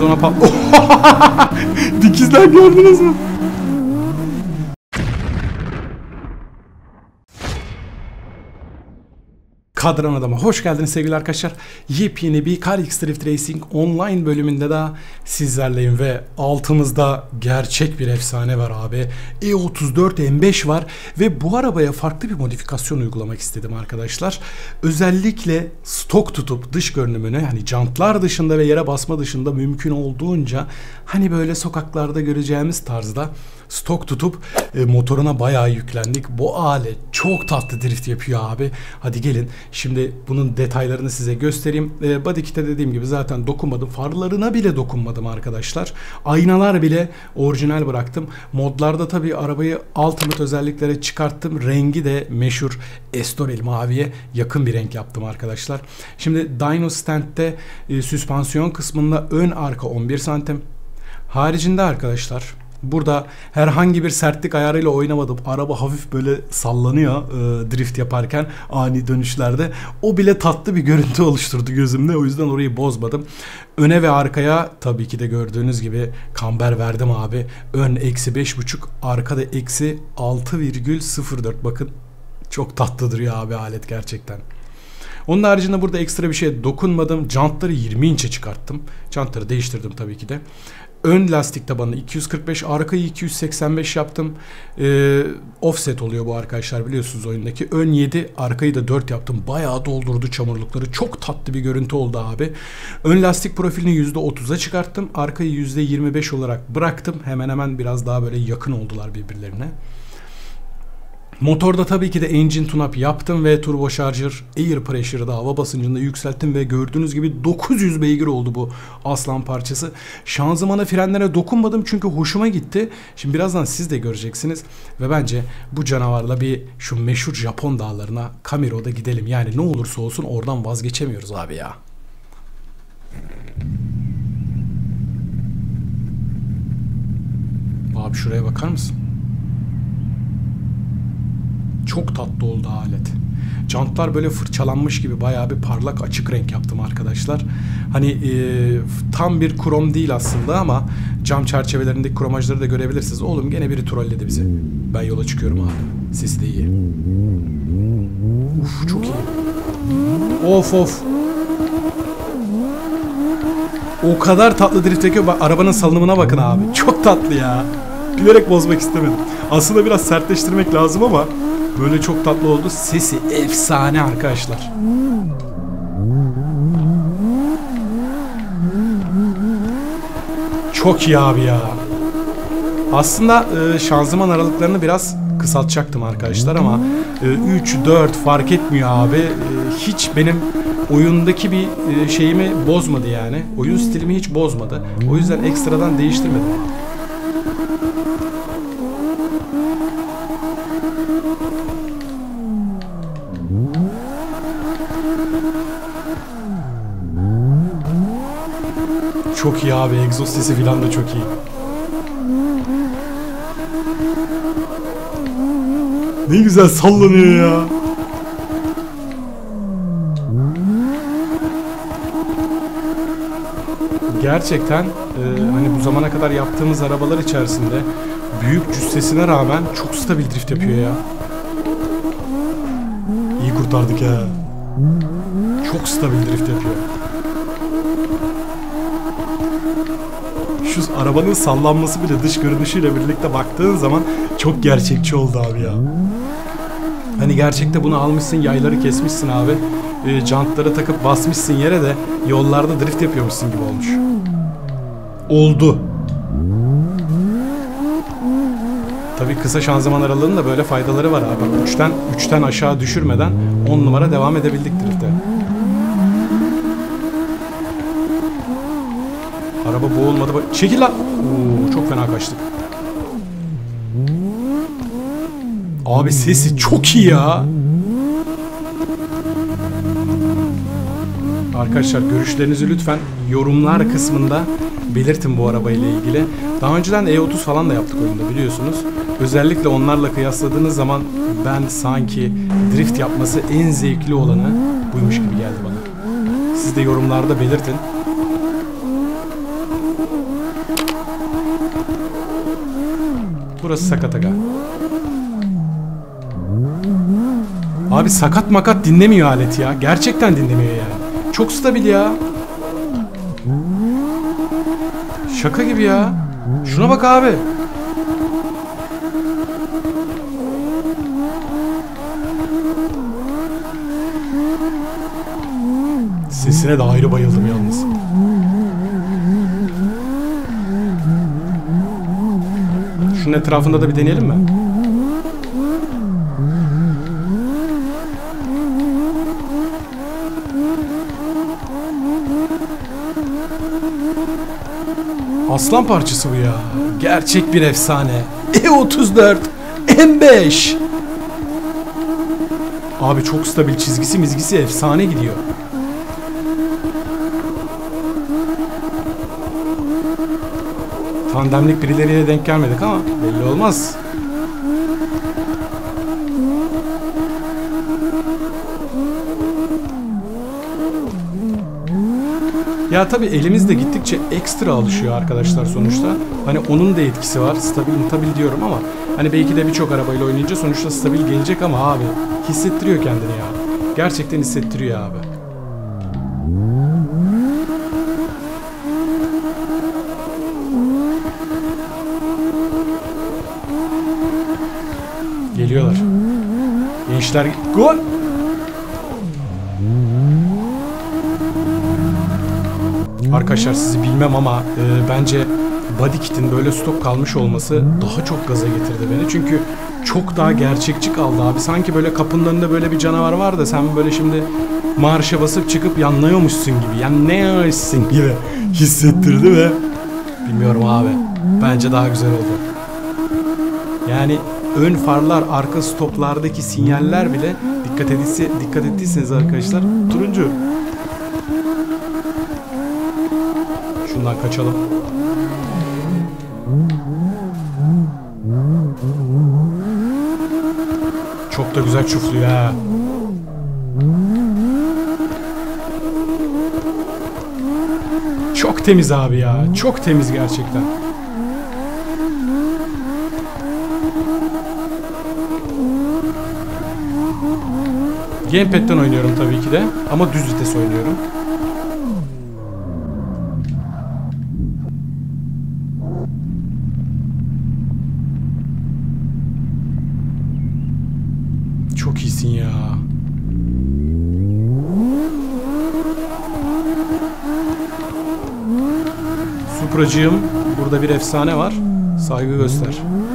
Biz ona Dikizden gördünüz mü? Kadran Adam'a hoş geldiniz sevgili arkadaşlar. Yepyeni bir CarX Drift Racing online bölümünde daha sizlerleyim ve altımızda gerçek bir efsane var abi. E34 M5 var ve bu arabaya farklı bir modifikasyon uygulamak istedim arkadaşlar. Özellikle stok tutup dış görünümünü, hani jantlar dışında ve yere basma dışında mümkün olduğunca hani böyle sokaklarda göreceğimiz tarzda stok tutup motoruna bayağı yüklendik. Bu alet çok tatlı drift yapıyor abi. Hadi gelin şimdi bunun detaylarını size göstereyim. Body kit'e dediğim gibi zaten dokunmadım. Farlarına bile dokunmadım arkadaşlar. Aynalar bile orijinal bıraktım. Modlarda tabii arabayı ultimate özelliklere çıkarttım. Rengi de meşhur Estoril maviye yakın bir renk yaptım arkadaşlar. Şimdi dyno stand'de süspansiyon kısmında ön arka 11 santim. Haricinde arkadaşlar burada herhangi bir sertlik ayarıyla oynamadım. Araba hafif böyle sallanıyor drift yaparken ani dönüşlerde. O bile tatlı bir görüntü oluşturdu gözümde. O yüzden orayı bozmadım. Öne ve arkaya tabii ki de gördüğünüz gibi kamber verdim abi. Ön -5.5, arkada -6,04. Bakın çok tatlı duruyor abi alet gerçekten. Onun haricinde burada ekstra bir şeye dokunmadım. Jantları 20 inçe çıkarttım. Jantları değiştirdim tabii ki de. Ön lastik tabanını 245, arkayı 285 yaptım. Offset oluyor bu arkadaşlar, biliyorsunuz oyundaki. Ön 7, arkayı da 4 yaptım. Bayağı doldurdu çamurlukları. Çok tatlı bir görüntü oldu abi. Ön lastik profilini %30'a çıkarttım. Arkayı %25 olarak bıraktım. Hemen hemen biraz daha böyle yakın oldular birbirlerine. Motorda tabii ki de engine tune-up yaptım ve turbocharger air pressure'da, hava basıncını yükselttim ve gördüğünüz gibi 900 beygir oldu bu aslan parçası. Şanzımana, frenlere dokunmadım çünkü hoşuma gitti. Şimdi birazdan siz de göreceksiniz ve bence bu canavarla bir şu meşhur Japon dağlarına Camiro'da gidelim. Yani ne olursa olsun oradan vazgeçemiyoruz abi ya. Abi şuraya bakar mısın? Çok tatlı oldu alet. Jantlar böyle fırçalanmış gibi bayağı bir parlak açık renk yaptım arkadaşlar. Hani tam bir krom değil aslında ama cam çerçevelerindeki kromajları da görebilirsiniz. Oğlum gene biri trolledi bizi. Ben yola çıkıyorum abi. Sesi de iyi. Uf çok iyi. Of of. O kadar tatlı drift çekiyor. Arabanın salınımına bakın abi. Çok tatlı ya. Bilerek bozmak istemedim. Aslında biraz sertleştirmek lazım ama böyle çok tatlı oldu. Sesi efsane arkadaşlar. Çok iyi abi ya. Aslında şanzıman aralıklarını biraz kısaltacaktım arkadaşlar ama 3-4 fark etmiyor abi. Hiç benim oyundaki bir şeyimi bozmadı yani. Oyun stilimi hiç bozmadı. O yüzden ekstradan değiştirmedim. Çok iyi abi. Egzoz sesi falan da çok iyi. Ne güzel sallanıyor ya. Gerçekten hani bu zamana kadar yaptığımız arabalar içerisinde büyük cüssesine rağmen çok stabil drift yapıyor ya. İyi kurtardık ya. Çok stabil drift yapıyor. Şu arabanın sallanması bile dış görünüşüyle birlikte baktığın zaman çok gerçekçi oldu abi ya. Hani gerçekte bunu almışsın, yayları kesmişsin abi. Jantları takıp basmışsın yere de yollarda drift yapıyormuşsun gibi olmuş. Oldu. Tabii kısa şanzıman aralığının da böyle faydaları var abi. Bak 3'ten aşağı düşürmeden 10 numara devam edebildik drift'e. Araba boğulmadı. Çekil lan. Oo, çok fena kaçtık. Abi sesi çok iyi ya. Arkadaşlar görüşlerinizi lütfen yorumlar kısmında belirtin bu arabayla ilgili. Daha önceden E30 falan da yaptık oyunda biliyorsunuz. Özellikle onlarla kıyasladığınız zaman ben sanki drift yapması en zevkli olanı buymuş gibi geldi bana. Siz de yorumlarda belirtin. burası sakat aga. Abi sakat makat dinlemiyor alet ya. Gerçekten dinlemiyor yani. Çok stabil ya. Şaka gibi ya. Şuna bak abi. Sesine de ayrı bayıldım yalnız. Şunun etrafında da bir deneyelim mi? Aslan parçası bu ya. Gerçek bir efsane. E34 M5. Abi çok stabil, çizgisi mizgisi efsane gidiyor. Tandemlik birileriyle denk gelmedik ama belli olmaz. Ya tabii elimiz de gittikçe ekstra alışıyor arkadaşlar sonuçta. Hani onun da etkisi var. Stabil diyorum ama hani belki de birçok arabayla oynayınca sonuçta stabil gelecek ama abi hissettiriyor kendini ya. Gerçekten hissettiriyor abi. Geliyorlar. Gençler gol. Arkadaşlar sizi bilmem ama bence body kit'in böyle stok kalmış olması daha çok gaza getirdi beni. Çünkü çok daha gerçekçi kaldı abi. Sanki böyle kapının önünde böyle bir canavar var da sen böyle şimdi marşa basıp çıkıp yanlıyormuşsun gibi. Yanlıyormuşsun gibi hissettirdi ve bilmiyorum abi. Bence daha güzel oldu. Yani ön farlar, arka stoplardaki sinyaller bile dikkat ettiyseniz arkadaşlar turuncu. Şundan kaçalım. Çok da güzel çufluyor ha. Çok temiz abi ya. Çok temiz gerçekten. Gamepad'den oynuyorum tabii ki de. Ama düz vites oynuyorum. Çok iyisin ya. Supracığım, burada bir efsane var. Saygı göster.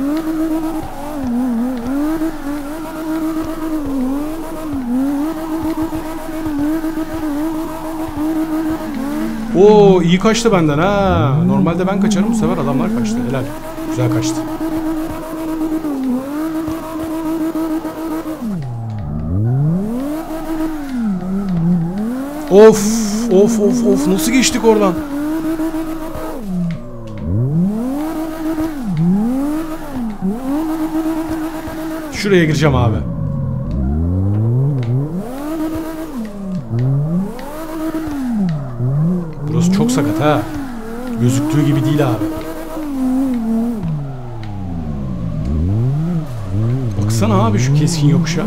Oo, iyi kaçtı benden ha. Normalde ben kaçarım, bu sefer adamlar kaçtı. Helal. Güzel kaçtı. Of nasıl geçtik oradan? Şuraya gireceğim abi. Burası çok sakat ha. Gözüktüğü gibi değil abi. Baksana abi şu keskin yokuşa.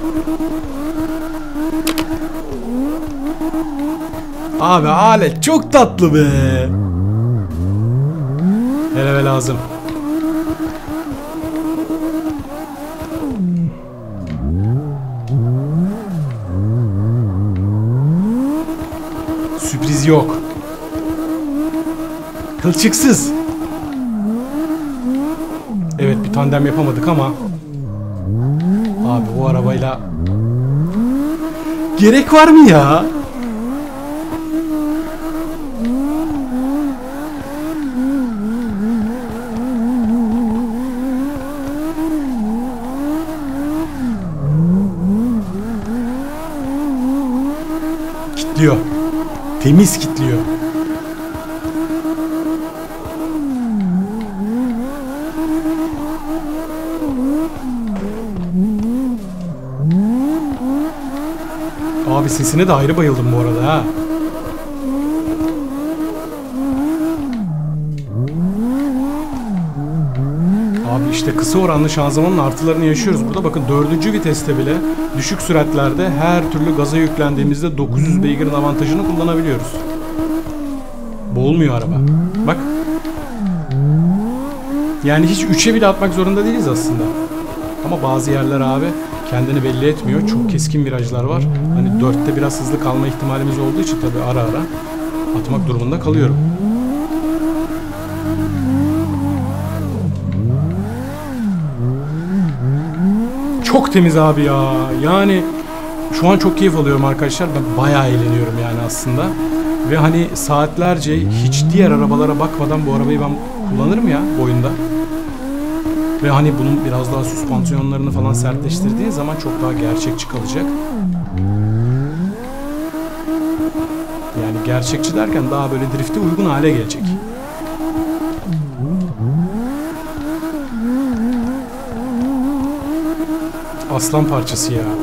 Abi alet çok tatlı be. Hele lazım. Sürpriz yok. Kılçıksız. Evet bir tandem yapamadık ama abi o arabayla gerek var mı ya? Kilitliyor. Temiz kilitliyor. Abi sesine de ayrı bayıldım bu arada ha. Abi işte kısa oranlı şanzımanın artılarını yaşıyoruz burada. Bakın 4. viteste bile düşük süratlerde her türlü gaza yüklendiğimizde 900 beygirin avantajını kullanabiliyoruz. Boğulmuyor araba. Bak. Yani hiç 3'e bile atmak zorunda değiliz aslında. Ama bazı yerler abi kendini belli etmiyor. Çok keskin virajlar var. Hani 4'te biraz hızlı kalma ihtimalimiz olduğu için tabii ara ara atmak durumunda kalıyorum. Çok temiz abi ya. Yani şu an çok keyif alıyorum arkadaşlar. Ben bayağı eğleniyorum yani aslında. Ve hani saatlerce hiç diğer arabalara bakmadan bu arabayı ben kullanırım ya bu oyunda. Ve hani bunun biraz daha süspansiyonlarını falan sertleştirdiği zaman çok daha gerçekçi kalacak. Yani gerçekçi derken daha böyle drift'e uygun hale gelecek. Aslan parçası ya.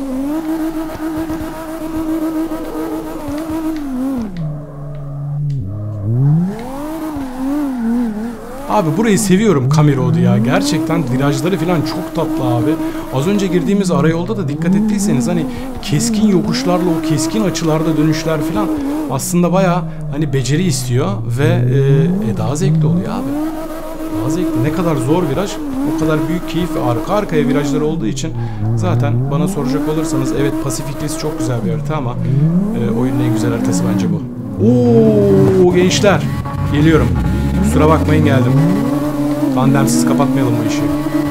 Abi burayı seviyorum Camry Road'u ya. Gerçekten virajları falan çok tatlı abi. Az önce girdiğimiz arayolda da dikkat ettiyseniz hani keskin yokuşlarla o keskin açılarda dönüşler falan aslında bayağı hani beceri istiyor ve daha zevkli oluyor abi. Daha zevkli. Ne kadar zor viraj o kadar büyük keyif ve arka arkaya virajları olduğu için zaten bana soracak olursanız evet Pacific Rim çok güzel bir harita ama oyunun en güzel haritası bence bu. Oo gençler geliyorum. Kusura bakmayın geldim. Tandemsiz kapatmayalım bu işi.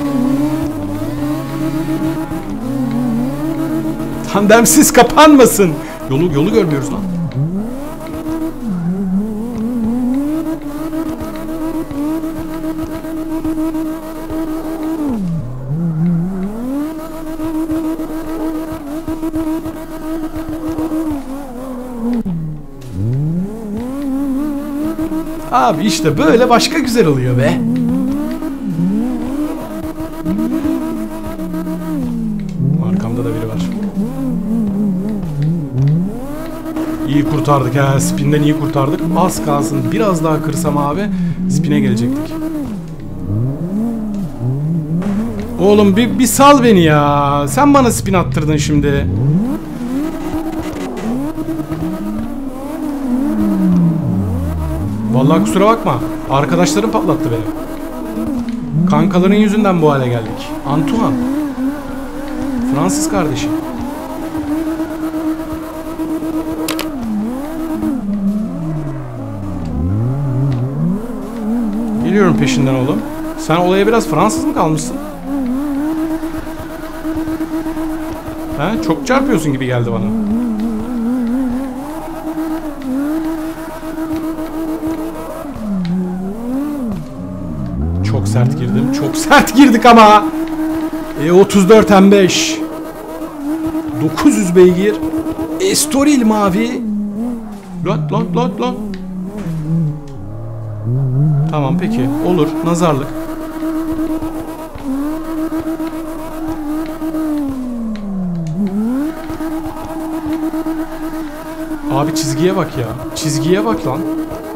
Tandemsiz kapanmasın. Yolu görmüyoruz lan. Abi işte böyle başka güzel oluyor be. Arkamda da biri var. İyi kurtardık ha. Spinden iyi kurtardık. Az kalsın. Biraz daha kırsam abi spine gelecektik. Oğlum bir sal beni ya. Sen bana spin attırdın şimdi. Vallahi kusura bakma. Arkadaşlarım patlattı beni. Kankaların yüzünden bu hale geldik. Antoine. Fransız kardeşim. Geliyorum peşinden oğlum. Sen olaya biraz Fransız mı kalmışsın? He? Çok çarpıyorsun gibi geldi bana. Çok sert girdim. Çok sert girdik ama. 34 M5. 900 beygir. Estoril mavi. Lan. Tamam peki. Olur. Nazarlık. Abi çizgiye bak ya. Çizgiye bak lan.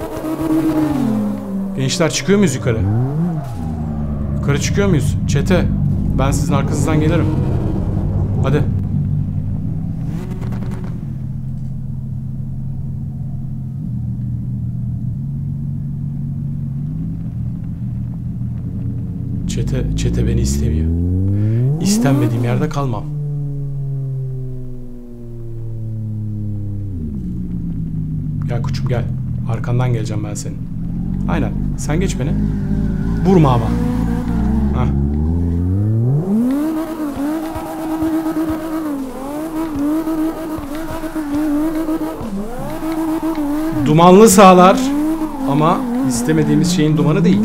Gençler çıkıyor muyuz yukarı? Yukarı çıkıyor muyuz? Çete. Ben sizin arkasından gelirim. Hadi. Çete beni istemiyor. İstenmediğim yerde kalmam. Gel koçum gel. Arkandan geleceğim ben senin. Aynen. Sen geç beni. Vurma ama. Hah. Dumanlı sağlar ama istemediğimiz şeyin dumanı değil.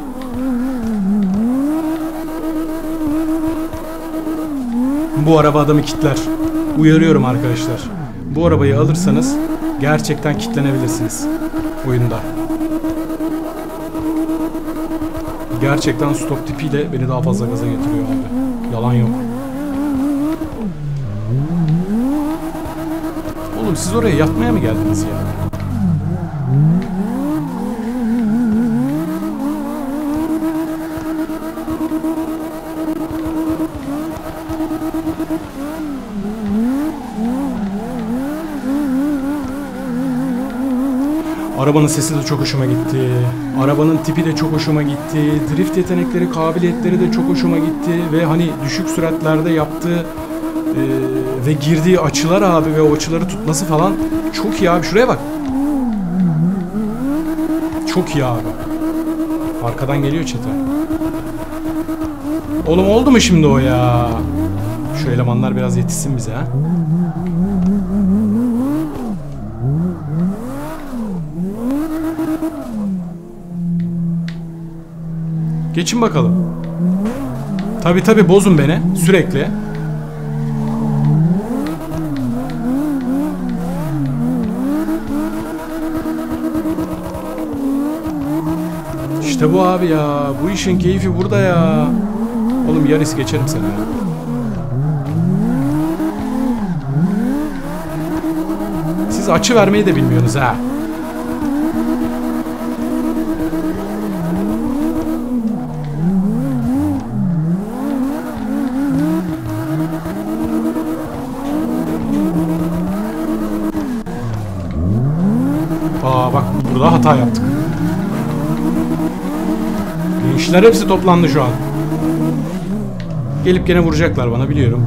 Bu araba adamı kitler. Uyarıyorum arkadaşlar. Bu arabayı alırsanız gerçekten kitlenebilirsiniz oyunda. Gerçekten stop tipiyle beni daha fazla gaza getiriyor abi. Yalan yok. Oğlum siz oraya yatmaya mı geldiniz ya? Arabanın sesi de çok hoşuma gitti. Arabanın tipi de çok hoşuma gitti. Drift yetenekleri, kabiliyetleri de çok hoşuma gitti. Ve hani düşük süratlerde yaptığı ve girdiği açılar abi ve o açıları tutması falan çok iyi abi. Şuraya bak. Çok iyi abi. Arkadan geliyor çete. Oğlum oldu mu şimdi o ya? Şu elemanlar biraz yetişsin bize ha. Geçin bakalım. Tabi bozun beni sürekli. İşte bu abi ya. Bu işin keyfi burada ya. Oğlum Yaris geçerim seni ya. Siz açı vermeyi de bilmiyorsunuz ha. Aa bak burada hata yaptık. Gençler hepsi toplandı şu an. Gelip gene vuracaklar bana biliyorum.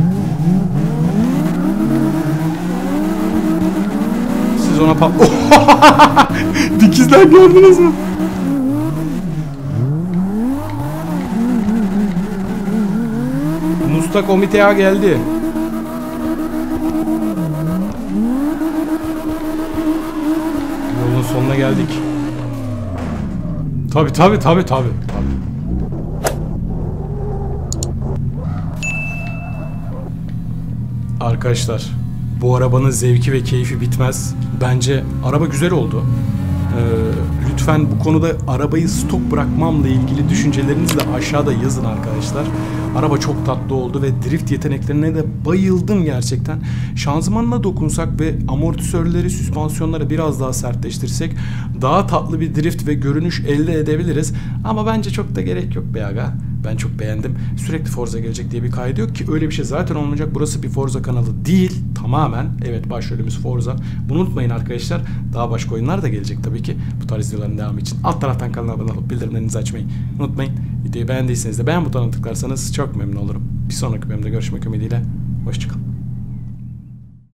Siz ona Dikizler gördünüz mü? Musta komiteye geldi. Yolun sonuna geldik. Tabi. Arkadaşlar bu arabanın zevki ve keyfi bitmez. Bence araba güzel oldu. Lütfen bu konuda arabayı stok bırakmamla ilgili düşüncelerinizi de aşağıda yazın arkadaşlar. Araba çok tatlı oldu ve drift yeteneklerine de bayıldım gerçekten. Şanzımanla dokunsak ve amortisörleri, süspansiyonları biraz daha sertleştirsek daha tatlı bir drift ve görünüş elde edebiliriz. Ama bence çok da gerek yok be aga. Ben çok beğendim. Sürekli Forza gelecek diye bir kaydı yok ki, öyle bir şey zaten olmayacak. Burası bir Forza kanalı değil. Tamamen. Evet, başrolümüz Forza. Bunu unutmayın arkadaşlar. Daha başka oyunlar da gelecek tabii ki. Bu tarz videoların devamı için alt taraftan kanala abone olup bildirimlerinizi açmayı unutmayın. Videoyu beğendiyseniz de beğen butonuna tıklarsanız çok memnun olurum. Bir sonraki bölümde görüşmek ümidiyle. Hoşçakalın.